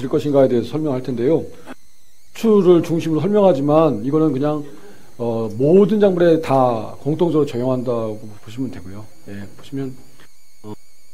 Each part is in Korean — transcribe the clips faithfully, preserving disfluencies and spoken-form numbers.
드릴 것인가에 대해서 설명할 텐데요. 고추를 중심으로 설명하지만 이거는 그냥 어, 모든 작물에 다 공통적으로 적용한다고 보시면 되고요. 예, 보시면 어,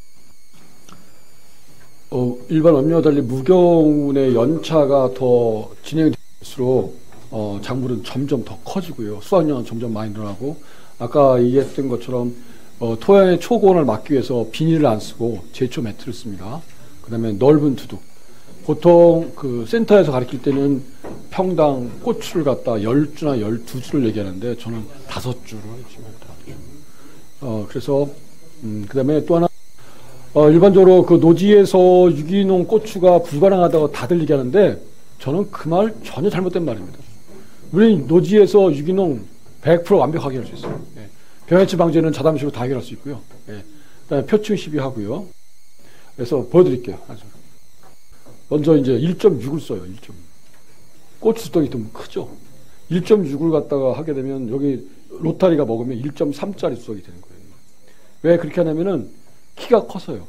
어, 일반 원료와 달리 무경운의 연차가 더 진행이 될수록 어, 작물은 점점 더 커지고요. 수확량은 점점 많이 늘어나고, 아까 얘기했던 것처럼 어, 토양의 초고온을 막기 위해서 비닐을 안 쓰고 제초 매트를 씁니다. 그 다음에 넓은 두둑. 보통 그 센터에서 가르칠 때는 평당 고추를 갖다 열 주나 열두 주를 얘기하는데 저는 다섯 주를 했습니다. 어, 그래서, 음, 그 다음에 또 하나, 어, 일반적으로 그 노지에서 유기농 고추가 불가능하다고 다들 얘기하는데 저는 그 말 전혀 잘못된 말입니다. 우리 노지에서 유기농 백 퍼센트 완벽하게 할 수 있어요. 예. 병해충 방제는 자담식으로 다 해결할 수 있고요. 예. 그 다음에 표충 시비 하고요. 그래서 보여드릴게요. 아주. 먼저 이제 일 점 육을 써요. 일 점 육. 고추 수떡이 좀 크죠. 일 점 육을 갖다가 하게 되면 여기 로타리가 먹으면 일 점 삼짜리 수떡이 되는 거예요. 왜 그렇게 하냐면은 키가 커서요.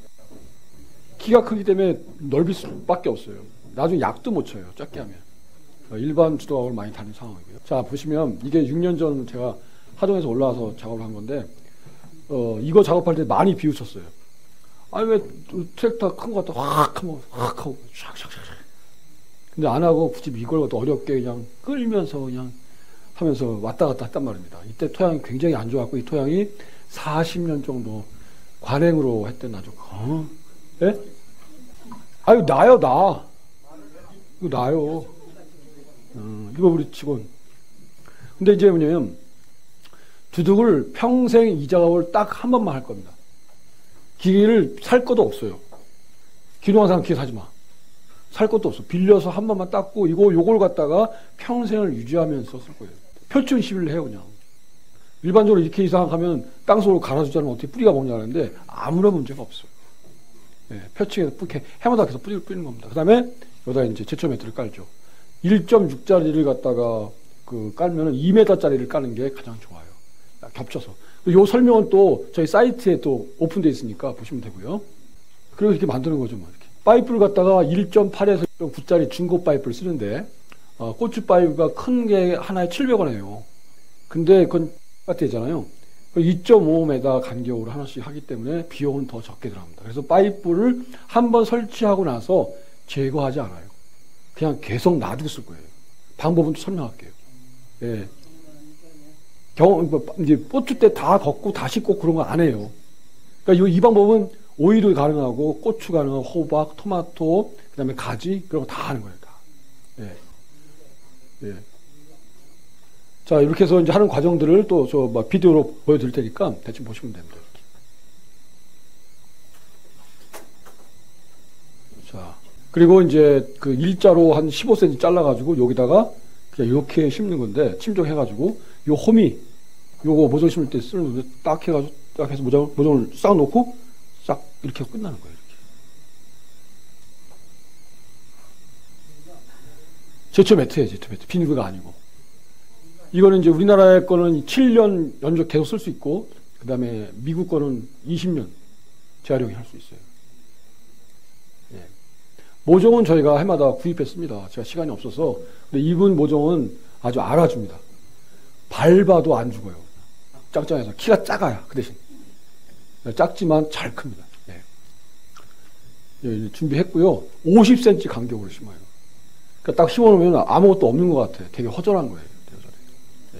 키가 크기 때문에 넓을 수밖에 없어요. 나중에 약도 못 쳐요. 작게 하면. 일반 주도학을 많이 다닌 상황이고요. 자, 보시면 이게 육 년 전 제가 하동에서 올라와서 작업을 한 건데, 어, 이거 작업할 때 많이 비웃었어요. 아니, 왜 트랙터 큰 거 갖다 확 하면 확 하고 샥샥샥. 근데 안 하고 굳이 이걸 갖다 어렵게 그냥 끌면서 그냥 하면서 왔다 갔다 했단 말입니다. 이때 토양이 굉장히 안 좋았고, 이 토양이 사십 년 정도 관행으로 했던 아주, 어? 예? 아유, 나요, 나. 이거 나요. 어, 이거 우리 직원. 근데 이제 뭐냐면, 두둑을 평생 이 작업을 딱 한 번만 할 겁니다. 기계를 살 것도 없어요. 기농한 기계 사지 마. 살 것도 없어. 빌려서 한 번만 닦고, 이거, 요걸 갖다가 평생을 유지하면서 쓸 거예요. 표충 시비를 해요, 그냥. 일반적으로 이렇게 이상하면 땅속으로 갈아주자면 어떻게 뿌리가 먹냐 하는데, 아무런 문제가 없어요. 예, 표층에서 뿌게, 해마다 계속 뿌리를 뿌리는 겁니다. 그 다음에, 여기다 이제 제초 매트를 깔죠. 일 점 육짜리를 갖다가 그 깔면은 이 미터짜리를 까는 게 가장 좋아요. 겹쳐서. 요 설명은 또 저희 사이트에 또 오픈되어 있으니까 보시면 되고요. 그리고 이렇게 만드는 거죠, 뭐 이렇게. 파이프를 갖다가 일 점 팔에서 일 점 구짜리 중고 파이프를 쓰는데, 어, 고추 파이프가 큰 게 하나에 칠백 원이에요. 근데 그건 똑같잖아요. 이 점 오 미터 간격으로 하나씩 하기 때문에 비용은 더 적게 들어갑니다. 그래서 파이프를 한번 설치하고 나서 제거하지 않아요. 그냥 계속 놔두고 쓸 거예요. 방법은 또 설명할게요. 예. 경, 이제 고추 때 다 걷고 다시 꼭 그런 거 안 해요. 그러니까 이, 이 방법은 오이도 가능하고, 고추 가능하고, 호박, 토마토, 그 다음에 가지, 그런 거 다 하는 거예요, 다. 예. 예. 자, 이렇게 해서 이제 하는 과정들을 또 저 막 비디오로 보여드릴 테니까 대충 보시면 됩니다. 이렇게. 자, 그리고 이제 그 일자로 한 십오 센티미터 잘라가지고 여기다가 그냥 이렇게 심는 건데, 침종해가지고, 요 호미, 요거 모종 심을 때 쓰는 건데, 딱 해가지고, 딱 해서 모종, 모종을 싹 놓고, 싹 이렇게 하고 끝나는 거예요, 이렇게. 제초 매트예요, 제초 매트. 비닐가 아니고. 이거는 이제 우리나라의 거는 칠 년 연속 계속 쓸 수 있고, 그 다음에 미국 거는 이십 년 재활용이 할 수 있어요. 예. 모종은 저희가 해마다 구입했습니다. 제가 시간이 없어서. 근데 이분 모종은 아주 알아줍니다. 밟아도 안 죽어요. 짱짱해서. 키가 작아요, 그 대신. 작지만 잘 큽니다. 예. 예, 준비했고요. 오십 센티미터 간격으로 심어요. 그러니까 딱 심어놓으면 아무것도 없는 것 같아요. 되게 허전한 거예요. 예.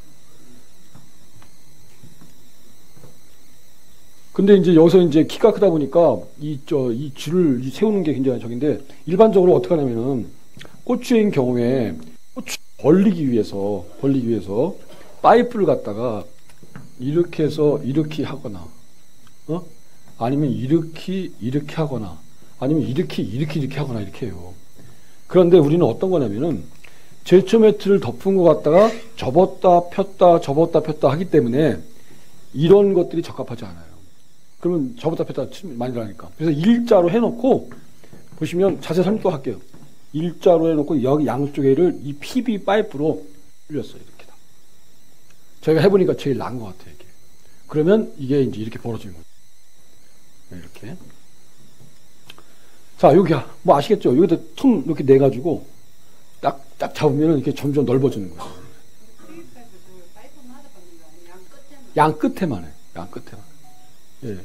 근데 이제 여기서 이제 키가 크다 보니까 이, 저, 이 줄을 세우는 게 굉장히 적인데, 일반적으로 어떻게 하냐면은, 고추인 경우에 고추 벌리기 위해서, 벌리기 위해서, 파이프를 갖다가 이렇게 해서 이렇게 하거나, 어? 아니면 이렇게, 이렇게 하거나, 아니면 이렇게, 이렇게, 이렇게 하거나, 이렇게 해요. 그런데 우리는 어떤 거냐면은, 제초 매트를 덮은 것 갖다가 접었다, 폈다, 접었다, 폈다 하기 때문에 이런 것들이 적합하지 않아요. 그러면 접었다, 폈다 많이 들어가니까. 그래서 일자로 해놓고, 보시면 자세히 설명 또 할게요. 일자로 해놓고 여기 양쪽에를 이 피비 파이프로 뚫렸어요. 이렇게 다. 저희가 해보니까 제일 나은 것 같아요. 이게. 그러면 이게 이제 이렇게 벌어지는 거죠. 이렇게. 자, 여기, 뭐 아시겠죠? 여기다 틈 이렇게 내가지고 딱, 딱 잡으면 이렇게 점점 넓어지는 거예요. 양 끝에만 해. 양 끝에만. 예.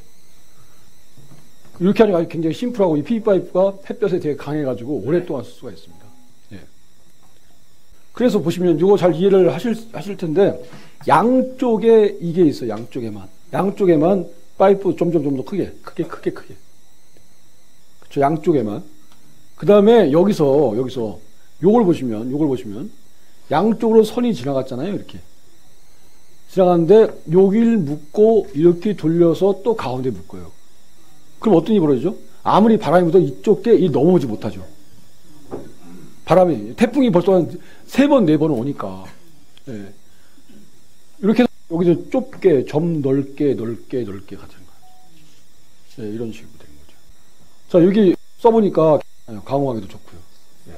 이렇게 하니까 굉장히 심플하고 이 피비파이브가 햇볕에 되게 강해가지고 오랫동안 쓸 수가 있습니다. 예. 그래서 보시면 이거 잘 이해를 하실, 하실 텐데 양쪽에 이게 있어요. 양쪽에만. 양쪽에만 파이프 점점 좀 더 크게, 크게, 크게, 크게. 그쵸. 양쪽에만. 그 다음에 여기서, 여기서 요걸 보시면, 요걸 보시면 양쪽으로 선이 지나갔잖아요. 이렇게. 지나가는데 여길 묶고 이렇게 돌려서 또 가운데 묶어요. 그럼 어떤 일이 벌어지죠? 아무리 바람이 불어도 이쪽 게 이 넘어오지 못하죠. 바람이, 태풍이 벌써 한 세 번, 네 번은 오니까. 예. 이렇게 해서 여기서 좁게, 점 넓게, 넓게, 넓게 가는 거예요. 예, 이런 식으로 되는 거죠. 자, 여기 써보니까 가공하기도 좋고요. 예.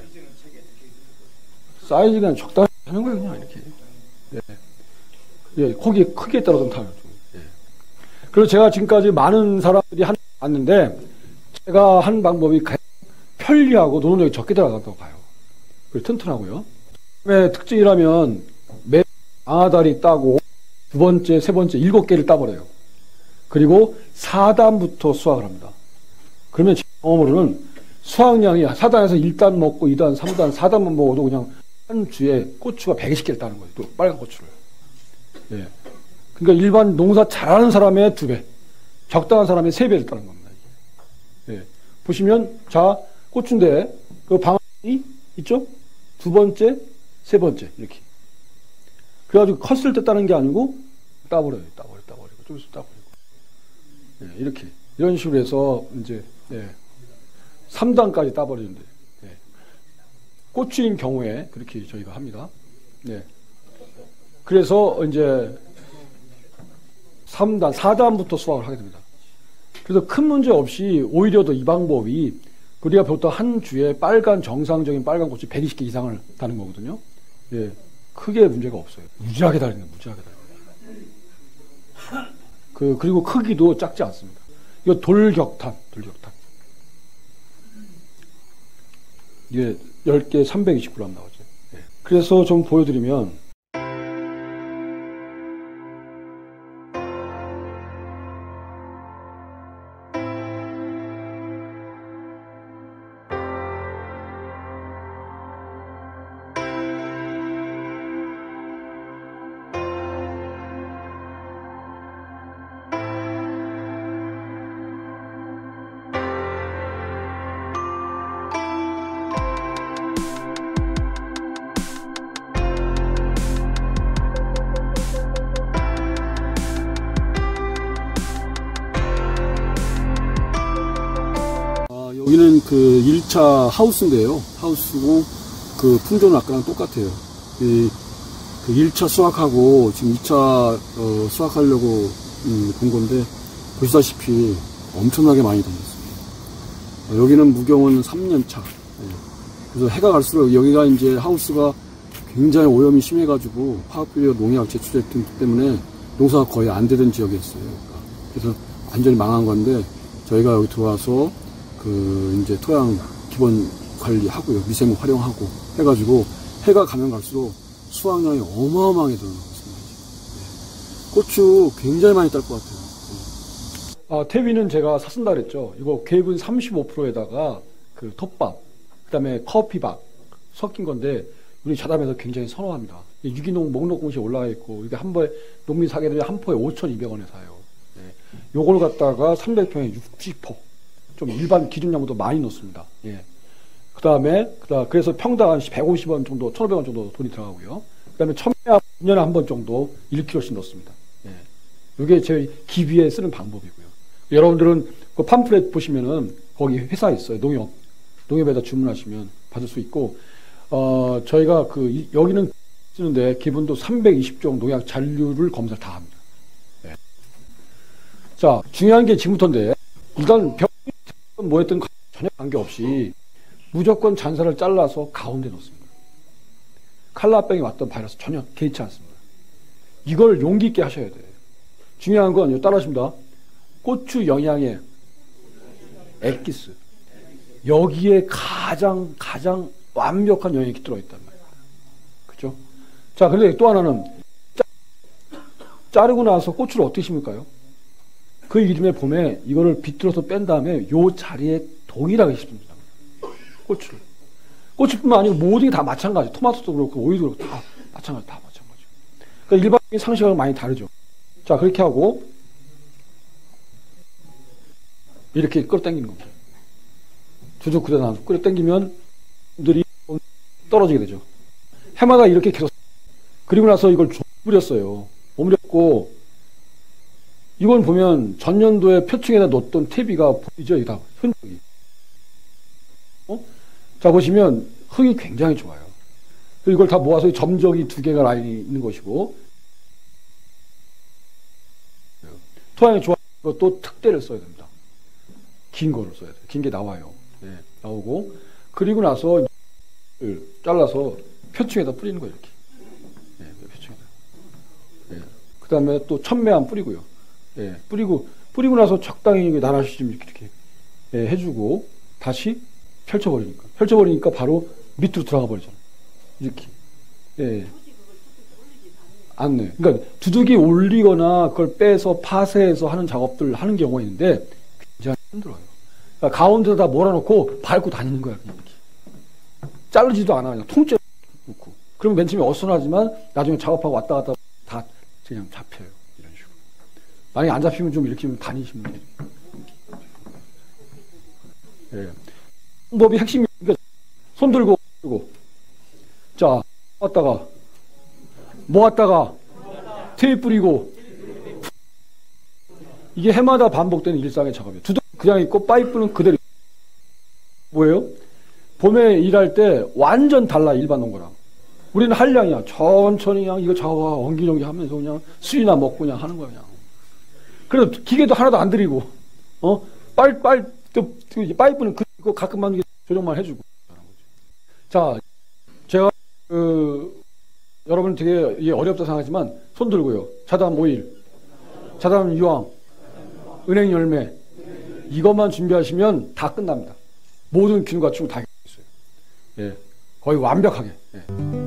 사이즈가 적당히 하는 거예요, 그냥 이렇게. 예. 예, 거기 크기에 따라서 타요. 예. 그래서 제가 지금까지 많은 사람들이 한, 왔는데, 제가 한 방법이 편리하고 노동력이 적게 들어간다고 봐요. 그리고 튼튼하고요. 왜 특징이라면, 매 아다리 따고, 두 번째, 세 번째, 일곱 개를 따버려요. 그리고 사 단부터 수확을 합니다. 그러면 제 경험으로는 수확량이 사 단에서 일 단 먹고, 이 단, 삼 단, 사 단만 먹어도 그냥 한 주에 고추가 백이십 개를 따는 거예요. 또 빨간 고추를. 예. 그러니까 일반 농사 잘하는 사람의 두 배, 적당한 사람의 세 배를 따는 겁니다. 예. 보시면, 자, 고추인데, 그 방울이 있죠? 두 번째, 세 번째, 이렇게. 그래가지고 컸을 때 따는 게 아니고, 따버려요. 따버려, 따버리고, 좀 있으면 따버리고. 예, 이렇게. 이런 식으로 해서, 이제, 예. 삼 단까지 따버리는데, 예. 고추인 경우에 그렇게 저희가 합니다. 예. 그래서 이제 삼 단, 사 단부터 수확을 하게 됩니다. 그래서 큰 문제 없이 오히려 더 이 방법이 우리가 보통 한 주에 빨간 정상적인 빨간 고추 백이십 개 이상을 다는 거거든요. 예, 크게 문제가 없어요. 무지하게 다니는 거예요. 무지하게 다니는. 그 그리고 크기도 작지 않습니다. 이거 돌격탄, 돌격탄. 이게 열 개 삼백이십 그램 나오죠. 예. 그래서 좀 보여드리면. 여기는 그 일 차 하우스인데요. 하우스고 그 품종은 아까랑 똑같아요. 이, 그 일 차 수확하고 지금 이 차 어, 수확하려고 음, 본 건데 보시다시피 엄청나게 많이 던졌습니다. 어, 여기는 무경은 삼 년 차. 예. 그래서 해가 갈수록 여기가 이제 하우스가 굉장히 오염이 심해가지고 화학비료 농약 제출 때문에 농사가 거의 안 되던 지역이었어요. 그러니까. 그래서 완전히 망한 건데 저희가 여기 들어와서 그 이제 토양 기본 관리하고요, 미생물 활용하고 해가지고 해가 가면 갈수록 수확량이 어마어마하게 늘어나고 있습니다. 네. 고추 굉장히 많이 딸 것 같아요. 네. 아, 태위는 제가 사쓴다 그랬죠. 이거 궤분 삼십오 퍼센트에다가 그 톱밥, 그다음에 커피밥 섞인 건데 우리 자담에서 굉장히 선호합니다. 유기농 목록공시에 올라가 있고 이게 한 포에 농민 사게 되면 한 포에 오천이백 원에 사요. 네. 요걸 갖다가 삼백 평에 육십 포. 좀 일반 기준량보다 많이 넣습니다. 예. 그 다음에, 그래서 평당 한 백오십 원 정도, 천오백 원 정도 돈이 들어가고요. 그 다음에 첨야 일 년에 한 번 정도 일 킬로그램씩 넣습니다. 예. 이게 제 기비에 쓰는 방법이고요. 여러분들은 그 팜플렛 보시면은 거기 회사 있어요. 농협. 농협에다 주문하시면 받을 수 있고, 어, 저희가 그, 여기는 쓰는데 기본도 삼백이십 종 농약 잔류를 검사를 다 합니다. 예. 자, 중요한 게 지금부터인데, 일단 병 뭐였든 전혀 관계없이 무조건 잔사를 잘라서 가운데 넣습니다. 칼라병이 왔던 바이러스 전혀 개의치 않습니다. 이걸 용기 있게 하셔야 돼요. 중요한 건 따라하십니다. 고추 영양의 엑기스. 여기에 가장 가장 완벽한 영양이 들어있단 말이에요. 그죠? 자, 근데 또 하나는 짜, 자르고 나서 고추를 어떻게 심을까요? 그 이름에 보면 이거를 비틀어서 뺀 다음에 요 자리에 동일하게 심습니다. 고추를. 고추뿐만 아니고 모든 게 다 마찬가지. 토마토도 그렇고 오이도 그렇고 다 마찬가지. 다 마찬가지. 그러니까 일반적인 상식하고 많이 다르죠. 자, 그렇게 하고 이렇게 끌어당기는 겁니다. 주죽 그대 나서 끌어당기면 들이 떨어지게 되죠. 해마다 이렇게 계속 그리고 나서 이걸 뿌렸어요. 오므렸고 이건 보면 전년도에 표층에다 놓았던 퇴비가 보이죠? 이게 다 흔적이. 어? 자, 보시면 흙이 굉장히 좋아요. 이걸 다 모아서 점적이 두 개가 라인이 있는 것이고 토양이 좋아서 또 특대를 써야 됩니다. 긴 거를 써야 돼요. 긴 게 나와요. 네, 나오고 그리고 나서 잘라서 표층에다 뿌리는 거예요. 이렇게. 네, 표층에다. 네. 그 다음에 또 천매안 뿌리고요. 예, 뿌리고, 뿌리고 나서 적당히 나눠시 좀 이렇게, 이렇게 예, 해주고, 다시 펼쳐버리니까. 펼쳐버리니까 바로 밑으로 들어가 버리잖아요. 이렇게. 예. 안 내. 그러니까 두둑이 올리거나 그걸 빼서 파쇄해서 하는 작업들을 하는 경우가 있는데 굉장히 힘들어요. 그러니까 가운데다 몰아놓고 밟고 다니는 거야. 그냥 이렇게. 자르지도 않아. 그냥 통째로 놓고. 그러면 맨 처음에 어수선하지만 나중에 작업하고 왔다 갔다 다 그냥 잡혀요. 만약에 안 잡히면 좀 이렇게 다니시면 돼요. 예. 방법이 핵심이, 그러니까 손 들고, 들고. 자, 모았다가, 모았다가, 테이프 뿌리고. 이게 해마다 반복되는 일상의 작업이에요. 두둑 그냥 있고, 파이프는 그대로. 뭐예요? 봄에 일할 때 완전 달라, 일반 농가랑. 우리는 한량이야. 천천히 그냥 이거 작업하고 엉기정기 하면서 그냥 술이나 먹고 그냥 하는 거야, 그냥. 그래도 기계도 하나도 안 들이고, 어, 빨, 빨, 또, 파이프는 그, 가끔만 조정만 해주고. 자, 제가, 그, 여러분 되게 이게 어렵다 생각하지만, 손 들고요. 자담 오일, 자담 유황, 은행 열매, 이것만 준비하시면 다 끝납니다. 모든 균과 충 다 있어요. 예. 거의 완벽하게. 예.